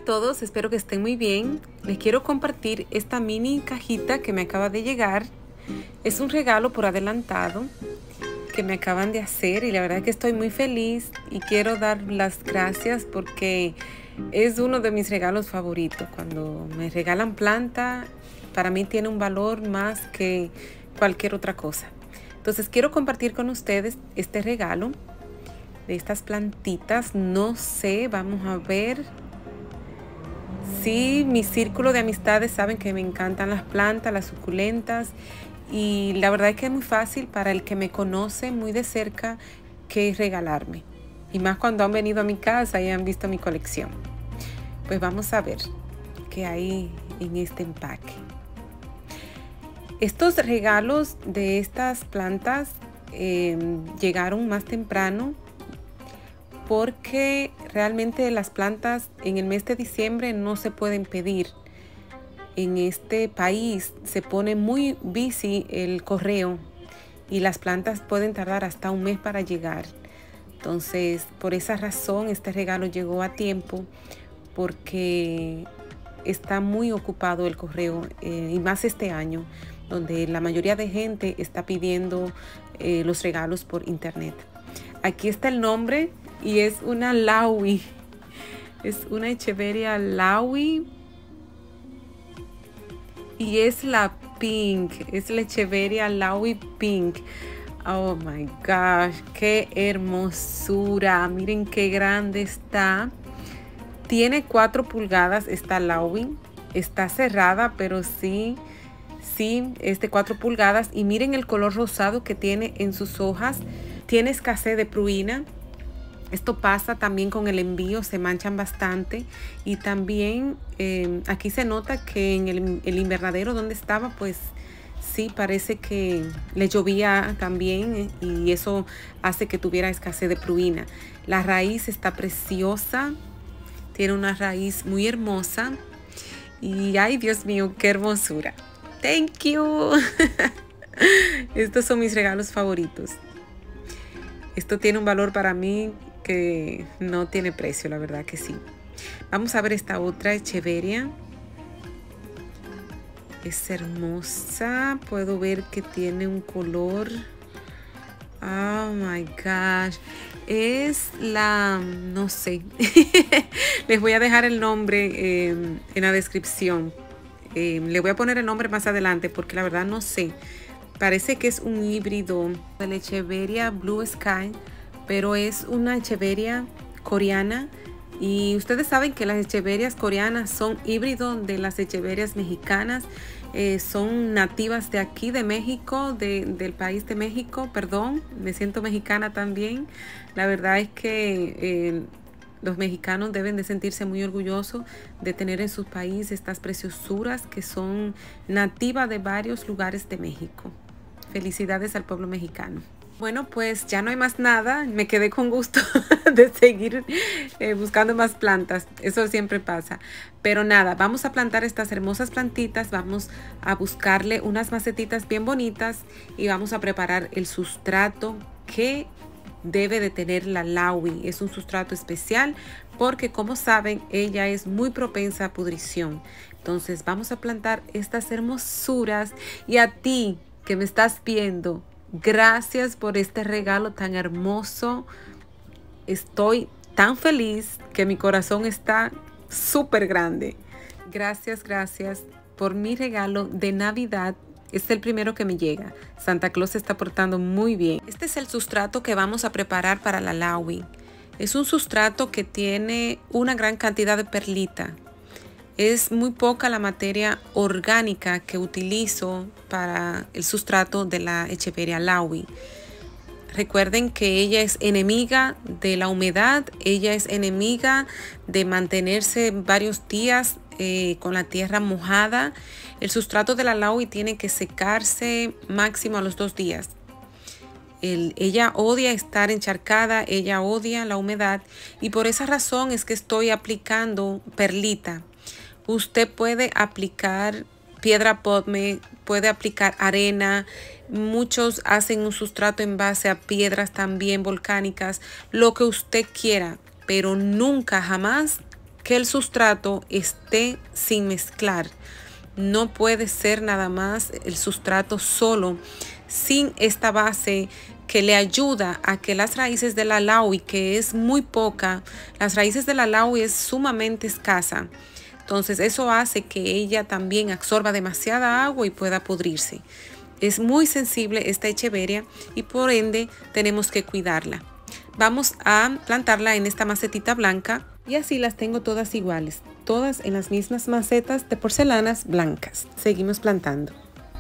todos, espero que estén muy bien. Les quiero compartir esta mini cajita que me acaba de llegar. Es un regalo por adelantado que me acaban de hacer y la verdad que estoy muy feliz y quiero dar las gracias porque es uno de mis regalos favoritos. Cuando me regalan planta, para mí tiene un valor más que cualquier otra cosa. Entonces quiero compartir con ustedes este regalo de estas plantitas. No sé, vamos a ver. Sí, mi círculo de amistades saben que me encantan las plantas, las suculentas. Y la verdad es que es muy fácil para el que me conoce muy de cerca que regalarme. Y más cuando han venido a mi casa y han visto mi colección. Pues vamos a ver qué hay en este empaque. Estos regalos de estas plantas llegaron más temprano porque realmente las plantas en el mes de diciembre no se pueden pedir. En este país se pone muy busy el correo y las plantas pueden tardar hasta un mes para llegar. Entonces, por esa razón, este regalo llegó a tiempo porque está muy ocupado el correo y más este año, donde la mayoría de gente está pidiendo los regalos por internet. Aquí está el nombre y es una Laui. Es una Echeveria Laui. Y es la pink, es la Echeveria Laui pink. Oh my gosh, qué hermosura. Miren qué grande está. Tiene 4 pulgadas esta Laui. Está cerrada, pero sí es de 4 pulgadas. Y miren el color rosado que tiene en sus hojas. Tiene escasez de pruina. Esto pasa también con el envío, se manchan bastante. Y también aquí se nota que en el invernadero donde estaba, pues sí, parece que le llovía también y eso hace que tuviera escasez de pruina. La raíz está preciosa, tiene una raíz muy hermosa. Y ay, Dios mío, qué hermosura. Thank you. Estos son mis regalos favoritos. Esto tiene un valor para mí que no tiene precio, la verdad que sí. Vamos a ver esta otra Echeveria. Es hermosa. Puedo ver que tiene un color. Oh my gosh. Es la, no sé. Les voy a dejar el nombre en la descripción. Le voy a poner el nombre más adelante porque la verdad no sé. Parece que es un híbrido de la Echeveria Blue Sky, pero es una Echeveria coreana. Y ustedes saben que las Echeverias coreanas son híbridos de las Echeverias mexicanas. Son nativas de aquí, de México, del país de México. Perdón, me siento mexicana también. La verdad es que los mexicanos deben de sentirse muy orgullosos de tener en su país estas preciosuras que son nativas de varios lugares de México. Felicidades al pueblo mexicano. Bueno, pues ya no hay más nada. Me quedé con gusto de seguir buscando más plantas. Eso siempre pasa. Pero nada, vamos a plantar estas hermosas plantitas. Vamos a buscarle unas macetitas bien bonitas y vamos a preparar el sustrato que debe de tener la Laui. Es un sustrato especial porque, como saben, ella es muy propensa a pudrición. Entonces vamos a plantar estas hermosuras. Y a ti que me estás viendo, gracias por este regalo tan hermoso. Estoy tan feliz que mi corazón está súper grande. Gracias por mi regalo de Navidad. Es el primero que me llega. Santa Claus se está portando muy bien. Este es el sustrato que vamos a preparar para la Laui. Es un sustrato que tiene una gran cantidad de perlita. Es muy poca la materia orgánica que utilizo para el sustrato de la Echeveria Laui. Recuerden que ella es enemiga de la humedad, ella es enemiga de mantenerse varios días con la tierra mojada. El sustrato de la Laui tiene que secarse máximo a los 2 días. Ella odia estar encharcada, ella odia la humedad y por esa razón es que estoy aplicando perlita. Usted puede aplicar piedra podme, puede aplicar arena. Muchos hacen un sustrato en base a piedras también volcánicas, lo que usted quiera, pero nunca jamás que el sustrato esté sin mezclar. No puede ser nada más el sustrato solo, sin esta base que le ayuda a que las raíces de la Laui, que es muy poca, las raíces de la Laui es sumamente escasa. Entonces eso hace que ella también absorba demasiada agua y pueda pudrirse. Es muy sensible esta echeveria y por ende tenemos que cuidarla. Vamos a plantarla en esta macetita blanca y así las tengo todas iguales, todas en las mismas macetas de porcelanas blancas. Seguimos plantando.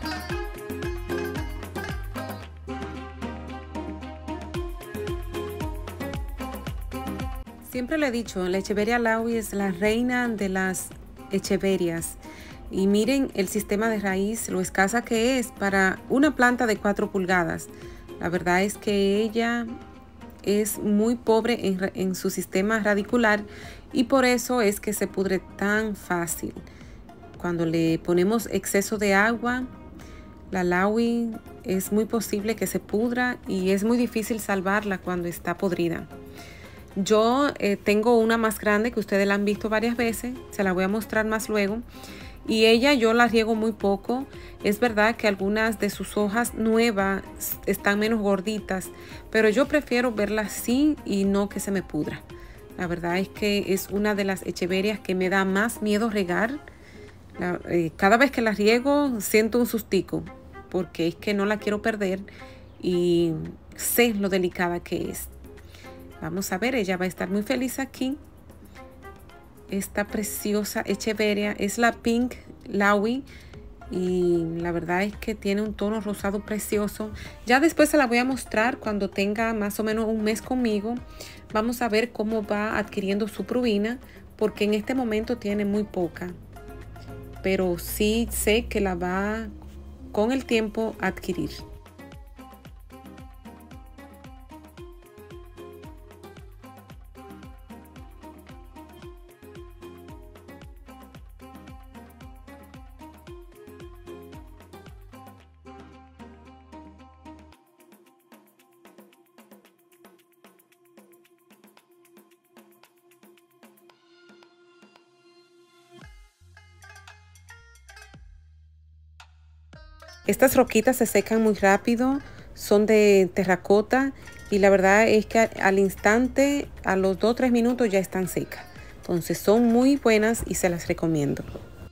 Siempre le he dicho, la echeveria Laui es la reina de las echeverias. Y miren el sistema de raíz, lo escasa que es para una planta de 4 pulgadas. La verdad es que ella es muy pobre en su sistema radicular y por eso es que se pudre tan fácil. Cuando le ponemos exceso de agua, la Laui es muy posible que se pudra y es muy difícil salvarla cuando está podrida. Yo tengo una más grande que ustedes la han visto varias veces, se la voy a mostrar más luego. Y ella yo la riego muy poco. Es verdad que algunas de sus hojas nuevas están menos gorditas, pero yo prefiero verla así y no que se me pudra. La verdad es que es una de las echeverias que me da más miedo regar. Cada vez que la riego siento un sustico, porque es que no la quiero perder y sé lo delicada que es. Vamos a ver, ella va a estar muy feliz aquí. Esta preciosa echeveria es la Pink Laui y la verdad es que tiene un tono rosado precioso. Ya después se la voy a mostrar cuando tenga más o menos un mes conmigo. Vamos a ver cómo va adquiriendo su prurina, porque en este momento tiene muy poca, pero sí sé que la va con el tiempo a adquirir. Estas roquitas se secan muy rápido, son de terracota y la verdad es que al instante, a los 2 o 3 minutos ya están secas. Entonces son muy buenas y se las recomiendo.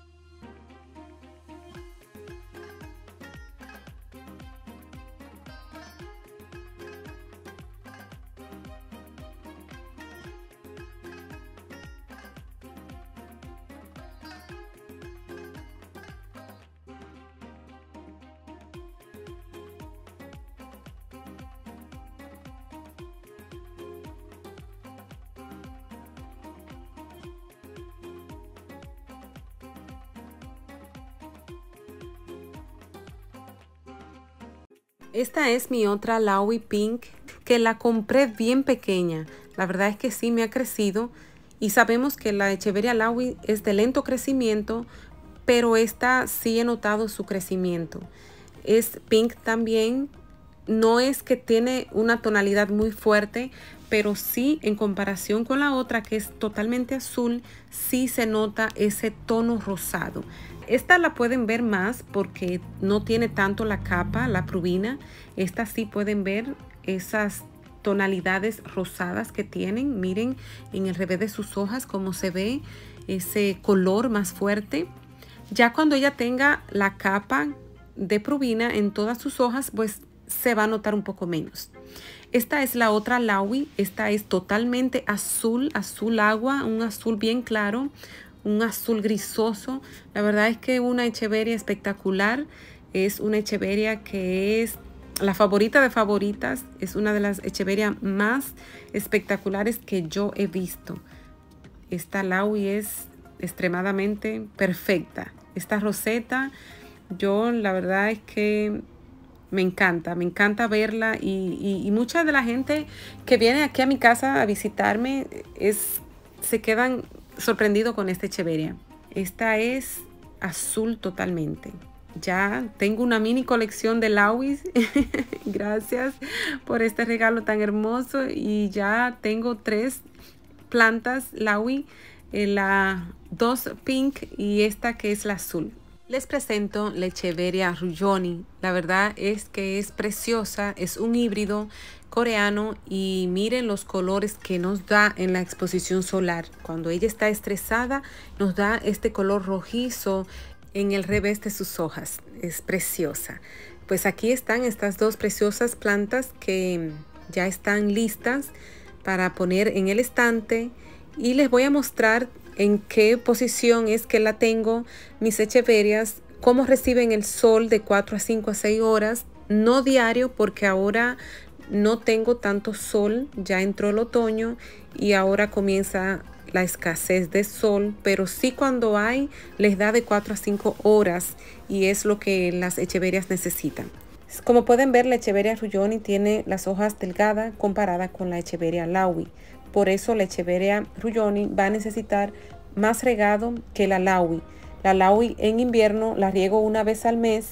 Esta es mi otra Laui Pink, que la compré bien pequeña. La verdad es que sí me ha crecido y sabemos que la echeveria Laui es de lento crecimiento, pero esta sí he notado su crecimiento. Es pink también, no es que tiene una tonalidad muy fuerte, pero sí en comparación con la otra que es totalmente azul, sí se nota ese tono rosado. Esta la pueden ver más porque no tiene tanto la capa, la prurina. Esta sí pueden ver esas tonalidades rosadas que tienen. Miren en el revés de sus hojas cómo se ve ese color más fuerte. Ya cuando ella tenga la capa de prurina en todas sus hojas, pues se va a notar un poco menos. Esta es la otra Laui. Esta es totalmente azul, azul agua, un azul bien claro, un azul grisoso. La verdad es que una echeveria espectacular. Es una echeveria que es la favorita de favoritas. Es una de las echeverias más espectaculares que yo he visto. Esta Laui es extremadamente perfecta. Esta roseta, yo la verdad es que me encanta verla y mucha de la gente que viene aquí a mi casa a visitarme se quedan sorprendidos con esta echeveria. Esta es azul totalmente. Ya tengo una mini colección de Lauis. Gracias por este regalo tan hermoso y ya tengo 3 plantas Laui la dos pink y esta que es la azul. Les presento la Echeveria Rujoni. La verdad es que es preciosa, es un híbrido coreano y miren los colores que nos da en la exposición solar. Cuando ella está estresada nos da este color rojizo en el revés de sus hojas. Es preciosa. Pues aquí están estas dos preciosas plantas que ya están listas para poner en el estante y les voy a mostrar en qué posición es que la tengo, mis echeverias, cómo reciben el sol de 4 a 5 a 6 horas, no diario porque ahora no tengo tanto sol, ya entró el otoño y ahora comienza la escasez de sol, pero sí cuando hay les da de 4 a 5 horas y es lo que las echeverias necesitan. Como pueden ver, la Echeveria Rujoni tiene las hojas delgadas comparada con la Echeveria Laui. Por eso la Echeveria Rujoni va a necesitar más regado que la Laui. La Laui en invierno la riego una vez al mes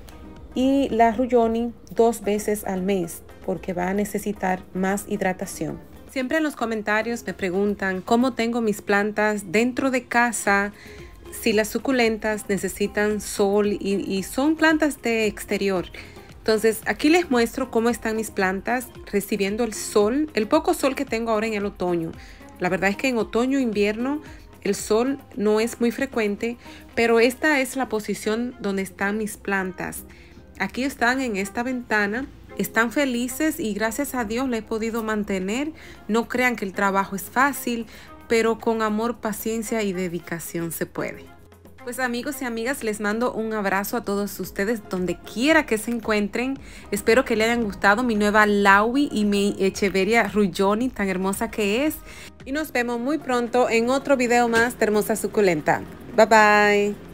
y la Rujoni 2 veces al mes porque va a necesitar más hidratación. Siempre en los comentarios me preguntan cómo tengo mis plantas dentro de casa, si las suculentas necesitan sol y son plantas de exterior. Entonces aquí les muestro cómo están mis plantas recibiendo el sol, el poco sol que tengo ahora en el otoño. La verdad es que en otoño e invierno el sol no es muy frecuente, pero esta es la posición donde están mis plantas. Aquí están en esta ventana, están felices y gracias a Dios la he podido mantener. No crean que el trabajo es fácil, pero con amor, paciencia y dedicación se puede. Pues amigos y amigas, les mando un abrazo a todos ustedes donde quiera que se encuentren. Espero que les hayan gustado mi nueva Laui y mi Echeveria Rujoni tan hermosa que es. Y nos vemos muy pronto en otro video más de Hermosa Suculenta. Bye bye.